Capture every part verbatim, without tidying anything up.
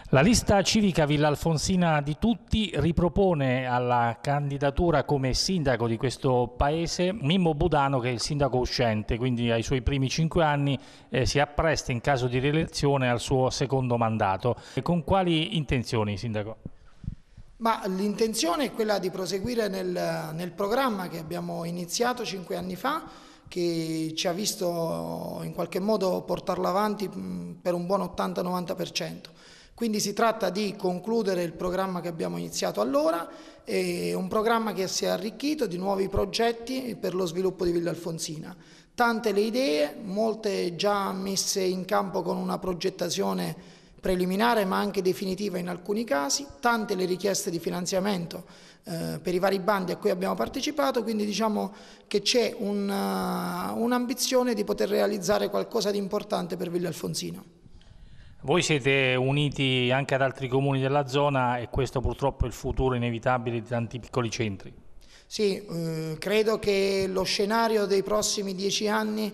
La lista civica Villa Alfonsina di Tutti ripropone alla candidatura come sindaco di questo paese Mimmo Budano, che è il sindaco uscente, quindi ai suoi primi cinque anni eh, si appresta in caso di rielezione al suo secondo mandato. E con quali intenzioni, sindaco? Ma l'intenzione è quella di proseguire nel, nel programma che abbiamo iniziato cinque anni fa, che ci ha visto in qualche modo portarlo avanti per un buon ottanta novanta per cento. Quindi si tratta di concludere il programma che abbiamo iniziato allora, è un programma che si è arricchito di nuovi progetti per lo sviluppo di Villa Alfonsina. Tante le idee, molte già messe in campo con una progettazione preliminare ma anche definitiva in alcuni casi, tante le richieste di finanziamento eh, per i vari bandi a cui abbiamo partecipato, quindi diciamo che c'è un'ambizione di poter realizzare qualcosa di importante per Villa Alfonsina. Voi siete uniti anche ad altri comuni della zona e questo purtroppo è il futuro inevitabile di tanti piccoli centri. Sì, eh, credo che lo scenario dei prossimi dieci anni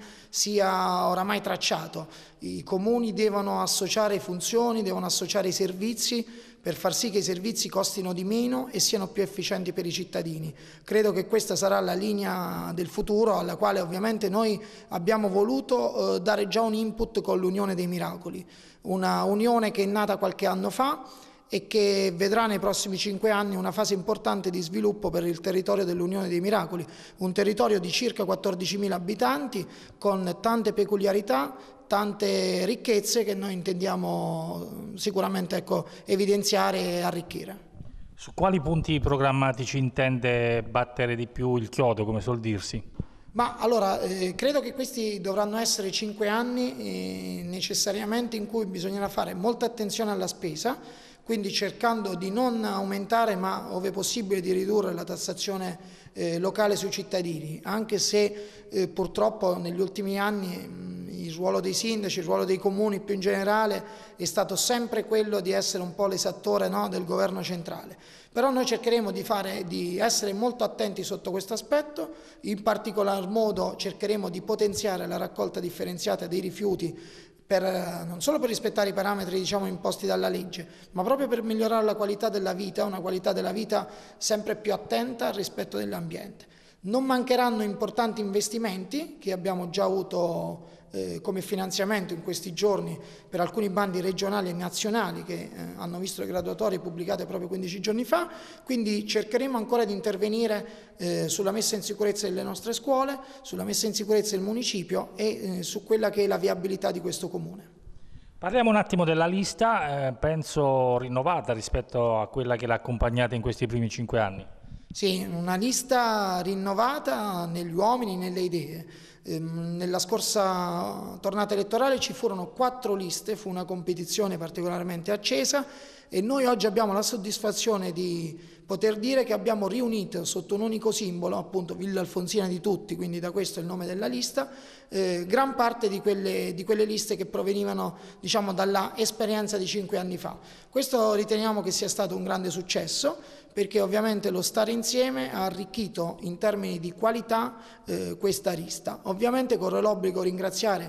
sia oramai tracciato. I comuni devono associare funzioni, devono associare i servizi per far sì che i servizi costino di meno e siano più efficienti per i cittadini. Credo che questa sarà la linea del futuro alla quale ovviamente noi abbiamo voluto eh, dare già un input con l'Unione dei Miracoli, una unione che è nata qualche anno fa e che vedrà nei prossimi cinque anni una fase importante di sviluppo per il territorio dell'Unione dei Miracoli, un territorio di circa quattordicimila abitanti con tante peculiarità, tante ricchezze che noi intendiamo sicuramente ecco, evidenziare e arricchire. Su quali punti programmatici intende battere di più il chiodo, come suol dirsi? Ma allora, eh, credo che questi dovranno essere cinque anni eh, necessariamente in cui bisognerà fare molta attenzione alla spesa, quindi cercando di non aumentare ma ove possibile di ridurre la tassazione eh, locale sui cittadini, anche se eh, purtroppo negli ultimi anni mh, il ruolo dei sindaci, il ruolo dei comuni più in generale è stato sempre quello di essere un po' l'esattore, no, del governo centrale. Però noi cercheremo di, fare, di essere molto attenti sotto questo aspetto, in particolar modo cercheremo di potenziare la raccolta differenziata dei rifiuti per, non solo per rispettare i parametri diciamo, imposti dalla legge, ma proprio per migliorare la qualità della vita, una qualità della vita sempre più attenta al rispetto dell'ambiente. Non mancheranno importanti investimenti che abbiamo già avuto eh, come finanziamento in questi giorni per alcuni bandi regionali e nazionali che eh, hanno visto le graduatorie pubblicate proprio quindici giorni fa, quindi cercheremo ancora di intervenire eh, sulla messa in sicurezza delle nostre scuole, sulla messa in sicurezza del municipio e eh, su quella che è la viabilità di questo comune. Parliamo un attimo della lista, eh, penso rinnovata rispetto a quella che l'ha accompagnata in questi primi cinque anni. Sì, una lista rinnovata negli uomini, nelle idee. Ehm, nella scorsa tornata elettorale ci furono quattro liste, fu una competizione particolarmente accesa e noi oggi abbiamo la soddisfazione di poter dire che abbiamo riunito sotto un unico simbolo, appunto Villa Alfonsina di Tutti, quindi da questo è il nome della lista, eh, gran parte di quelle, di quelle liste che provenivano diciamo, dalla esperienza di cinque anni fa. Questo riteniamo che sia stato un grande successo perché ovviamente lo stare insieme ha arricchito in termini di qualità eh, questa lista. Ovviamente corre l'obbligo di ringraziare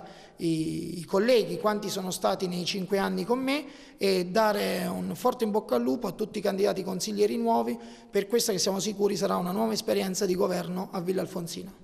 i, i colleghi, quanti sono stati nei cinque anni con me e dare un forte in bocca al lupo a tutti i candidati consiglieri nuovi per questa che siamo sicuri sarà una nuova esperienza di governo a Villa Alfonsina.